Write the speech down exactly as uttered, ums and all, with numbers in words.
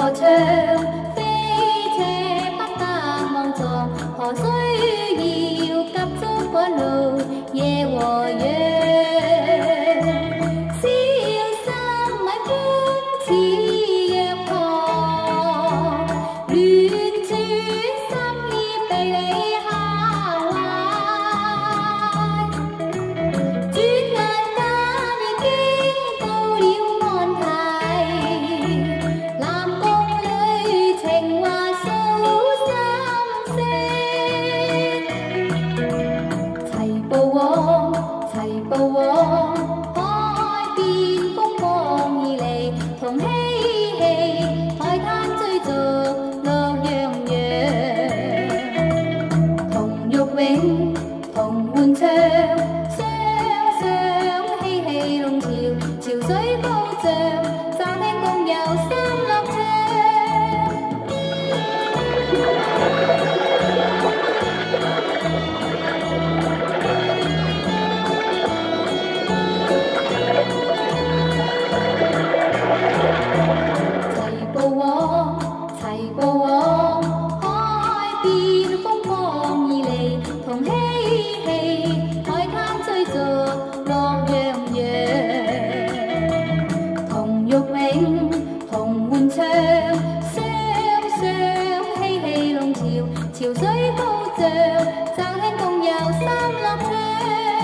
歌唱，飛車不得望藏，何須要急速趕路夜和陽？小心咪歡似若狂，亂轉心意被你嚇壞，轉眼間已經到了安提。南宮裏情話訴心聲，齊步往，齊步往，海邊風光已離，同嬉戲海灘追逐樂洋洋，同浴泳，同歡唱，雙雙嬉戲弄潮，潮水高漲，乍聽共遊心樂暢。齊步往，齊步往，海邊風光已離，同嬉戲海灘追逐樂洋洋，同浴泳，同歡唱，雙雙嬉戲弄潮，潮水高漲，乍聽共遊心樂暢。